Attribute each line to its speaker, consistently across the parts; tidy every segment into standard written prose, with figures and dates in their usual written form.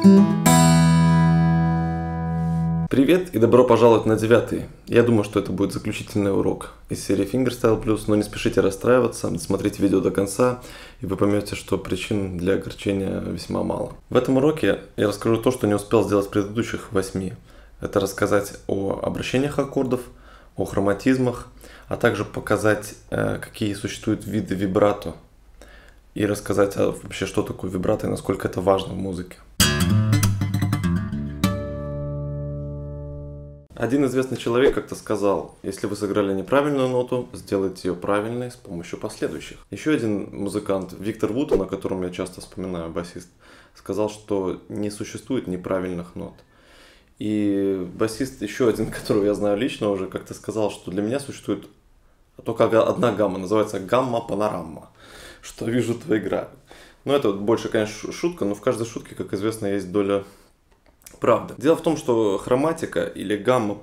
Speaker 1: Привет и добро пожаловать на 9-й. Я думаю, что это будет заключительный урок из серии Fingerstyle Plus, но не спешите расстраиваться, смотрите видео до конца, и вы поймете, что причин для огорчения весьма мало. В этом уроке я расскажу то, что не успел сделать в предыдущих 8. Это рассказать о обращениях аккордов, о хроматизмах, а также показать, какие существуют виды вибрато, и рассказать вообще, что такое вибрато и насколько это важно в музыке. Один известный человек как-то сказал: если вы сыграли неправильную ноту, сделайте ее правильной с помощью последующих. Еще один музыкант, Виктор Вуд, о котором я часто вспоминаю, басист, сказал, что не существует неправильных нот. И басист, еще один, которого я знаю лично, уже как-то сказал, что для меня существует только одна гамма, называется гамма-панорама, что вижу, то играю. Ну, это больше, конечно, шутка, но в каждой шутке, как известно, есть доля правды. Дело в том, что хроматика или гамма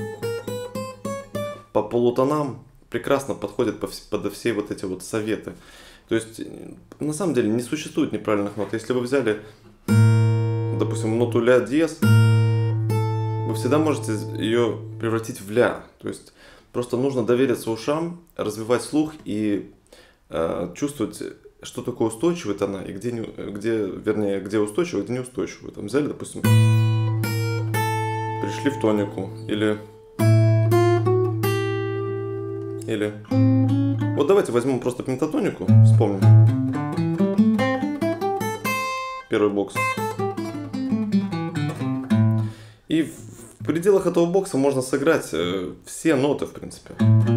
Speaker 1: по полутонам прекрасно подходит под все вот эти вот советы. То есть, на самом деле, не существует неправильных нот. Если вы взяли, допустим, ноту ля диез, вы всегда можете ее превратить в ля. То есть, просто нужно довериться ушам, развивать слух и чувствовать, что такое устойчивые тона и где устойчивые, где неустойчивые. Там взяли, допустим, пришли в тонику, или вот давайте возьмем просто пентатонику, вспомним первый бокс, и в пределах этого бокса можно сыграть все ноты, в принципе.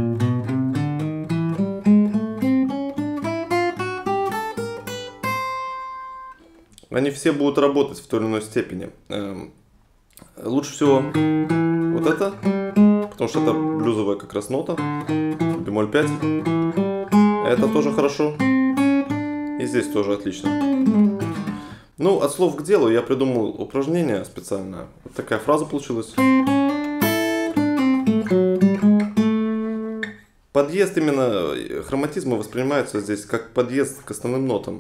Speaker 1: Они все будут работать в той или иной степени. Лучше всего вот это, потому что это блюзовая как раз нота, бемоль 5. Это тоже хорошо. И здесь тоже отлично. Ну, от слов к делу я придумал упражнение специальное. Вот такая фраза получилась. Подъезд именно хроматизма воспринимается здесь как подъезд к основным нотам.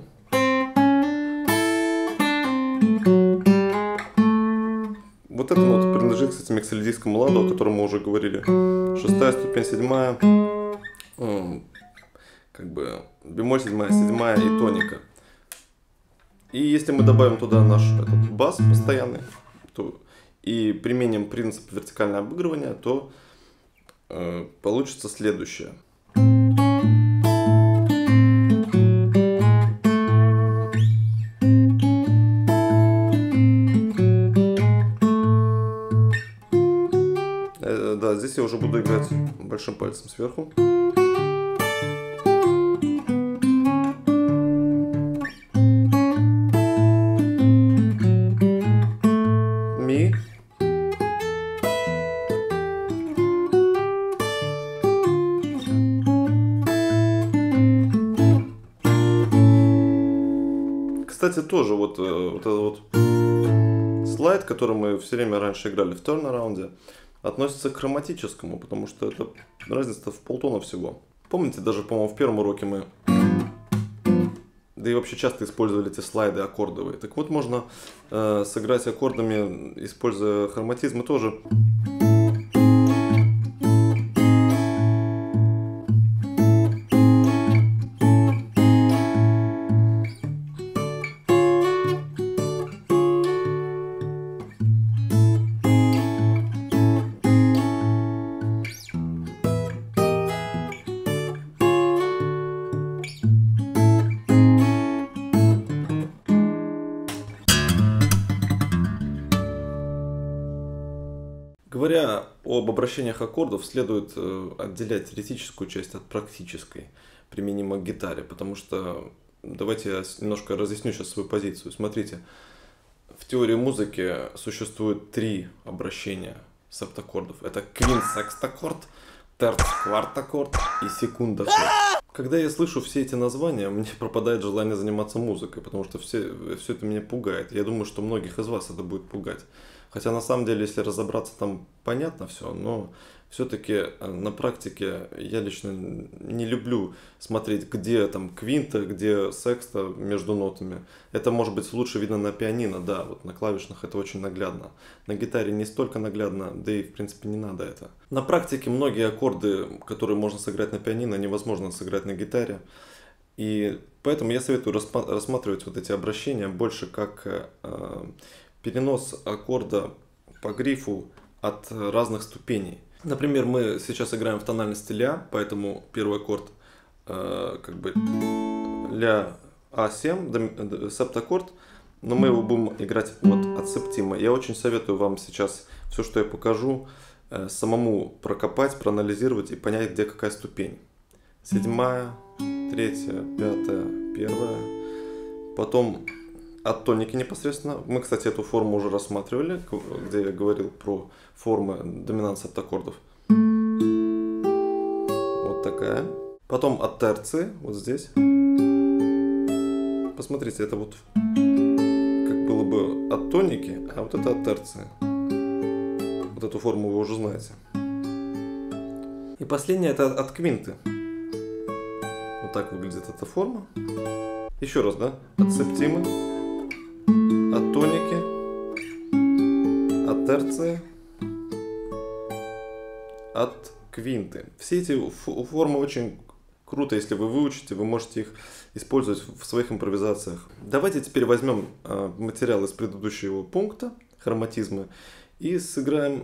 Speaker 1: Вот эта нота принадлежит, кстати, миксолидийскому ладу, о котором мы уже говорили. 6-я ступень, 7-я, как бы бемоль 7-я, 7-я и тоника. И если мы добавим туда наш этот бас постоянный, и применим принцип вертикального обыгрывания, то получится следующее. Да, здесь я уже буду играть большим пальцем сверху. Ми. Кстати, тоже вот этот вот слайд, который мы все время раньше играли в тернараунде, относится к хроматическому, потому что это разница в полтона всего. Помните, даже, по-моему, в первом уроке мы, да и вообще часто использовали эти слайды аккордовые. Так вот, можно сыграть аккордами, используя хроматизмы тоже. Говоря об обращениях аккордов, следует отделять теоретическую часть от практической, применимой к гитаре, потому что, давайте я немножко разъясню сейчас свою позицию. Смотрите, в теории музыки существует 3 обращения септаккордов. Это квинт-секстаккорд, терц-квартаккорд и секундаккорд. Когда я слышу все эти названия, мне пропадает желание заниматься музыкой, потому что все это меня пугает. Я думаю, что многих из вас это будет пугать. Хотя на самом деле, если разобраться, там понятно все, но Все-таки на практике я лично не люблю смотреть, где там квинта, где секста между нотами. Это может быть лучше видно на пианино, да, вот на клавишных это очень наглядно. На гитаре не столько наглядно, да и в принципе не надо это. На практике многие аккорды, которые можно сыграть на пианино, невозможно сыграть на гитаре. И поэтому я советую рассматривать вот эти обращения больше как перенос аккорда по грифу от разных ступеней. Например, мы сейчас играем в тональности ля, поэтому первый аккорд как бы ля А7, септаккорд, но мы его будем играть вот от септима. Я очень советую вам сейчас все, что я покажу, самому прокопать, проанализировать и понять, где какая ступень. Седьмая, третья, пятая, первая. Потом от тоники непосредственно. Мы, кстати, эту форму уже рассматривали, где я говорил про формы доминант септаккордов. Вот такая. Потом от терции, вот здесь. Посмотрите, это вот как было бы от тоники, а вот это от терции. Вот эту форму вы уже знаете. И последняя это от квинты. Вот так выглядит эта форма. Еще раз, да? От септимы, от тоники, от терции, от квинты. Все эти формы очень круто, если вы выучите, вы можете их использовать в своих импровизациях. Давайте теперь возьмем материал из предыдущего пункта, хроматизмы, и сыграем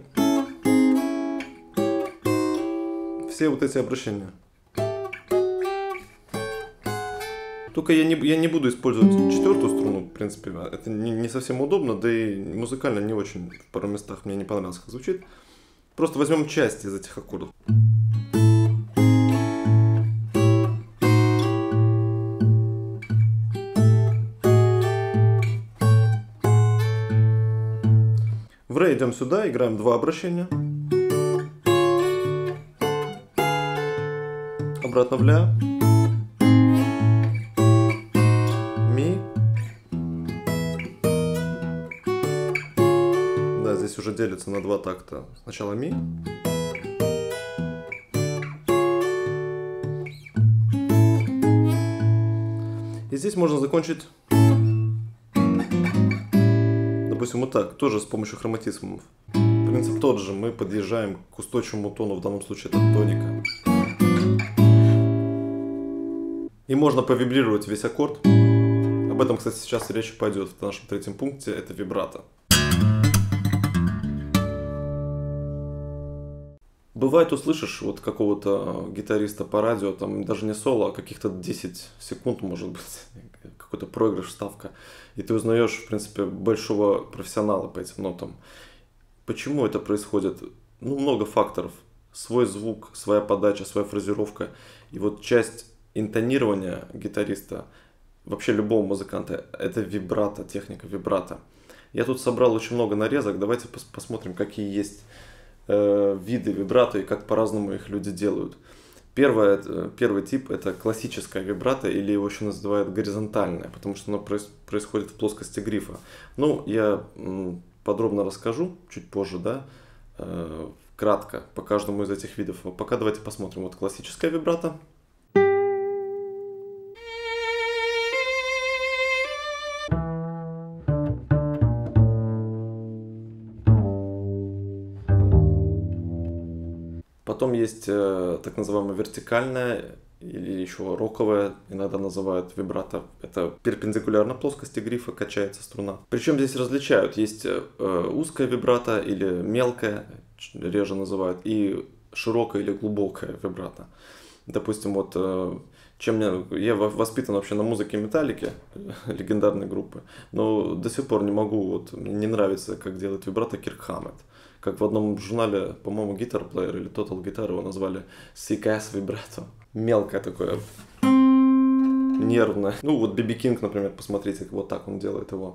Speaker 1: все вот эти обращения. Только я не буду использовать четвертую струну, в принципе, это не совсем удобно, да и музыкально не очень в пару местах мне не понравилось, как звучит. Просто возьмем часть из этих аккордов. В ре идем сюда, играем два обращения. Обратно в ля. Ми. Да, здесь уже делится на два такта. Сначала ми. И здесь можно закончить, допустим, вот так, тоже с помощью хроматизмов. Принцип тот же, мы подъезжаем к устойчивому тону, в данном случае это тоника. И можно повибрировать весь аккорд. Об этом, кстати, сейчас речь пойдет в нашем третьем пункте, это вибрато. Бывает, услышишь вот какого-то гитариста по радио, там даже не соло, а каких-то 10 секунд, может быть, какой-то проигрыш, вставка, и ты узнаешь, в принципе, большого профессионала по этим нотам. Почему это происходит? Ну, много факторов. Свой звук, своя подача, своя фразировка. И вот часть интонирования гитариста, вообще любого музыканта, это вибрато, техника вибрато. Я тут собрал очень много нарезок, давайте посмотрим, какие есть виды вибрато и как по-разному их люди делают. Первый тип это классическая вибрато, или его еще называют горизонтальная, потому что оно происходит в плоскости грифа. Ну, я подробно расскажу чуть позже, да, кратко по каждому из этих видов. А пока давайте посмотрим. Вот классическая вибрато. Потом есть так называемая вертикальная или еще роковая, иногда называют вибрато. Это перпендикулярно плоскости грифа качается струна. Причем здесь различают. Есть узкая вибрато или мелкая, реже называют, и широкая или глубокая вибрато. Допустим, вот я воспитан вообще на музыке Металлики, легендарной группы, но до сих пор не могу, вот мне не нравится, как делает вибрато Кирк Хаммет. Как в одном журнале, по-моему, Guitar Player или Total Guitar его назвали sick-ass vibrato. Мелкое такое, нервное. Ну вот Биби Кинг, например, посмотрите, вот так он делает его.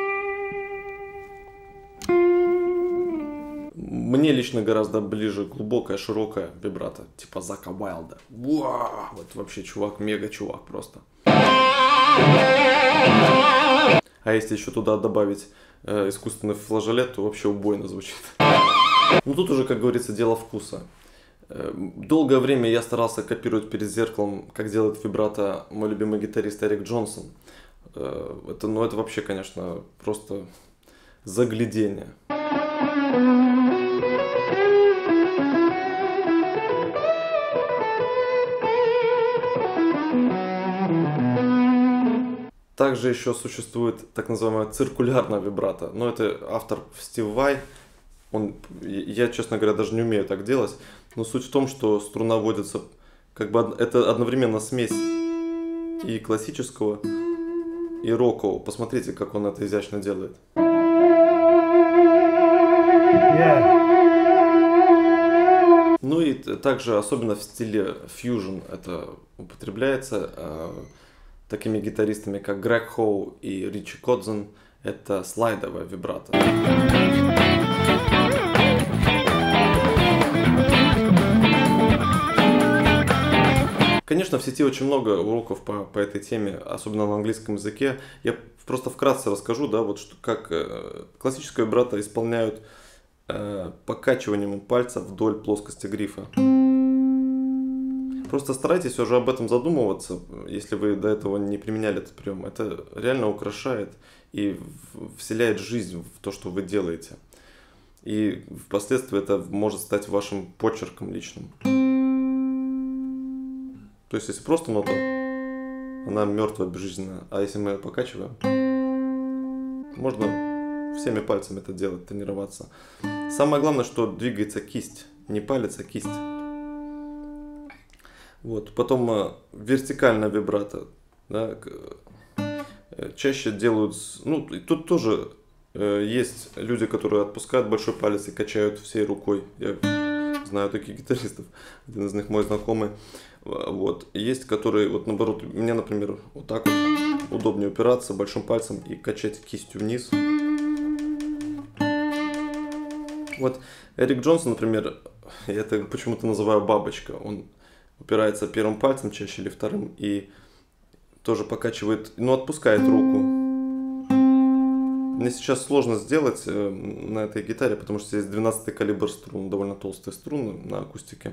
Speaker 1: Мне лично гораздо ближе глубокая, широкая вибрато, типа Зака Уайлда. Вот вообще чувак, мега чувак просто. А если еще туда добавить искусственный флажолет, то вообще убойно звучит. Ну тут уже, как говорится, дело вкуса. Долгое время я старался копировать перед зеркалом, как делает вибрато мой любимый гитарист Эрик Джонсон. Это вообще, конечно, просто заглядение. Также еще существует так называемая циркулярная вибрато, но это автор Стив Vai. Я, честно говоря, даже не умею так делать, но суть в том, что струна вводится, как бы это одновременно смесь и классического, и рокового. Посмотрите, как он это изящно делает. Ну и также, особенно в стиле фьюжн, это употребляется такими гитаристами, как Грег Хоу и Ричи Кодзен. Это слайдовая вибрато. Конечно, в сети очень много уроков по этой теме, особенно на английском языке. Я просто вкратце расскажу, да, вот как классическое вибрато исполняют покачиванием пальца вдоль плоскости грифа. Просто старайтесь уже об этом задумываться, если вы до этого не применяли этот прием. Это реально украшает и вселяет жизнь в то, что вы делаете. И впоследствии это может стать вашим почерком личным. То есть, если просто нота, она мертвая, безжизненная. А если мы ее покачиваем, можно всеми пальцами это делать, тренироваться. Самое главное, что двигается кисть. Не палец, а кисть. Вот. Потом вертикальная вибрато. Да, чаще делают... Ну, и тут тоже есть люди, которые отпускают большой палец и качают всей рукой. Я знаю таких гитаристов. Один из них мой знакомый. Вот. Есть, которые, вот наоборот, мне, например, вот так вот удобнее упираться большим пальцем и качать кистью вниз. Вот Эрик Джонсон, например, я это почему-то называю бабочка. Он упирается первым пальцем чаще или вторым и тоже покачивает, но отпускает руку. Мне сейчас сложно сделать на этой гитаре, потому что здесь 12-й калибр струн, довольно толстые струны на акустике.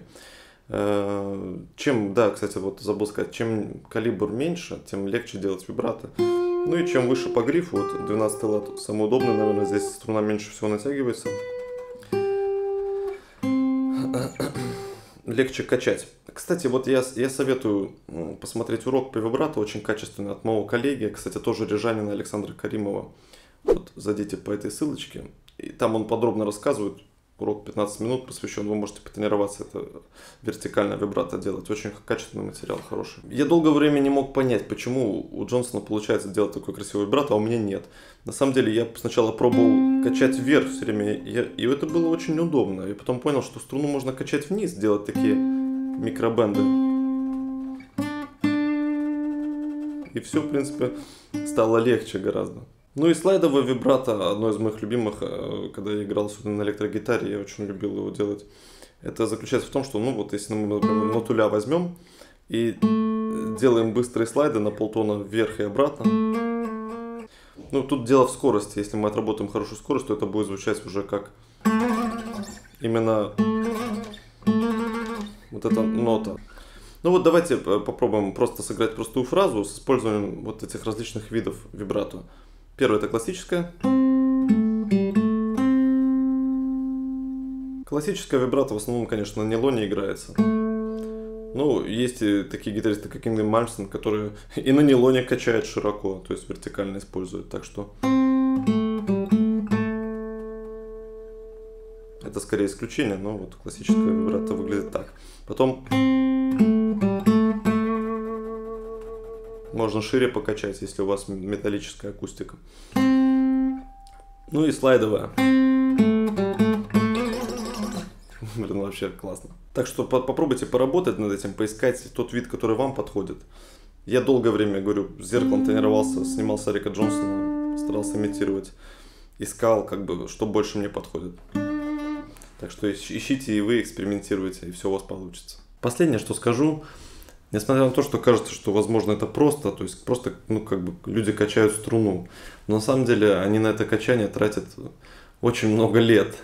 Speaker 1: Чем, да, кстати, вот забыл сказать, чем калибр меньше, тем легче делать вибрато. Ну и чем выше по грифу, вот 12-й лад самый удобный, наверное, здесь струна меньше всего натягивается. Легче качать. Кстати, вот я советую посмотреть урок по вибрато, очень качественный, от моего коллеги, кстати, тоже рижанина Александра Каримова. Вот зайдите по этой ссылочке, и там он подробно рассказывает. Урок 15 минут посвящен, вы можете потренироваться это вертикальное вибрато делать. Очень качественный материал, хороший. Я долгое время не мог понять, почему у Джонсона получается делать такой красивый вибрато, а у меня нет. На самом деле я сначала пробовал качать вверх все время, и это было очень удобно. И потом понял, что струну можно качать вниз, делать такие микробенды. И все, в принципе, стало легче гораздо. Ну и слайдовое вибрато, одно из моих любимых, когда я играл на электрогитаре, я очень любил его делать. Это заключается в том, что, ну вот, если мы, например, ноту-ля возьмем и делаем быстрые слайды на полтона вверх и обратно. Ну, тут дело в скорости. Если мы отработаем хорошую скорость, то это будет звучать уже как именно вот эта нота. Ну вот давайте попробуем просто сыграть простую фразу с использованием вот этих различных видов вибрато. Первое — это классическое. Классическое вибрато в основном, конечно, на нилоне играется. Ну, есть и такие гитаристы, как Ингви Мальмстен, которые и на нилоне качают широко, то есть вертикально используют. Так что это скорее исключение, но вот классическое вибрато выглядит так. Потом можно шире покачать, если у вас металлическая акустика. Ну и слайдовая. Блин, вообще классно. Так что попробуйте поработать над этим, поискать тот вид, который вам подходит. Я долгое время, говорю, с зеркалом тренировался, снимал с Эрика Джонсона, старался имитировать, искал, как бы, что больше мне подходит. Так что ищите и вы, экспериментируйте, и все у вас получится. Последнее, что скажу. Несмотря на то, что кажется, что возможно это просто, то есть просто, ну, как бы люди качают струну, но на самом деле они на это качание тратят очень много лет.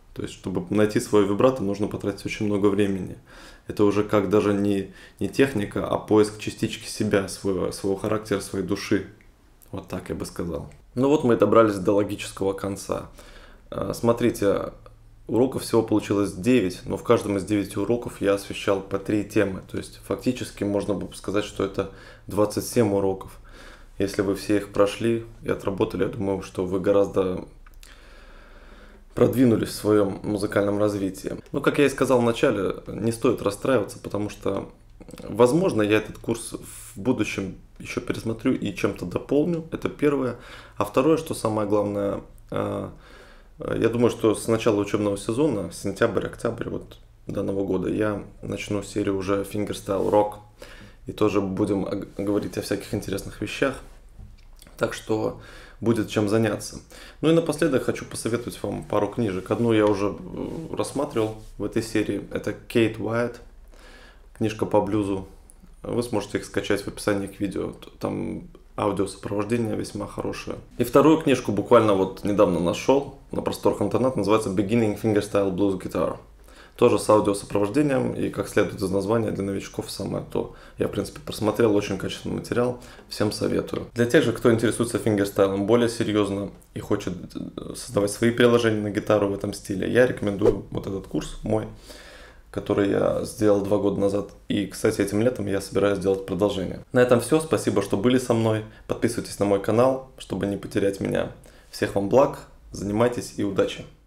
Speaker 1: То есть, чтобы найти свой вибрато, нужно потратить очень много времени. Это уже как даже не техника, а поиск частички себя, своего характера, своей души. Вот так я бы сказал. Ну вот мы и добрались до логического конца. Смотрите, уроков всего получилось 9, но в каждом из 9 уроков я освещал по 3 темы. То есть фактически можно бы сказать, что это 27 уроков. Если вы все их прошли и отработали, я думаю, что вы гораздо продвинулись в своем музыкальном развитии. Но, как я и сказал в начале, не стоит расстраиваться, потому что, возможно, я этот курс в будущем еще пересмотрю и чем-то дополню. Это первое. А второе, что самое главное, я думаю, что с начала учебного сезона, сентябрь-октябрь вот данного года, я начну серию уже Fingerstyle Rock. И тоже будем говорить о всяких интересных вещах. Так что будет чем заняться. Ну и напоследок хочу посоветовать вам пару книжек. Одну я уже рассматривал в этой серии. Это Кейт Уайт, книжка по блюзу. Вы сможете их скачать в описании к видео. Там аудиосопровождение весьма хорошее. И вторую книжку буквально вот недавно нашел на просторах интернета. Называется Beginning Fingerstyle Blues Guitar. Тоже с аудиосопровождением, и как следует из названия, для новичков самое то. Я, в принципе, просмотрел, очень качественный материал, всем советую. Для тех же, кто интересуется фингерстайлом более серьезно и хочет создавать свои приложения на гитару в этом стиле, я рекомендую вот этот курс мой, который я сделал 2 года назад. И, кстати, этим летом я собираюсь сделать продолжение. На этом все, спасибо, что были со мной. Подписывайтесь на мой канал, чтобы не потерять меня. Всех вам благ, занимайтесь и удачи!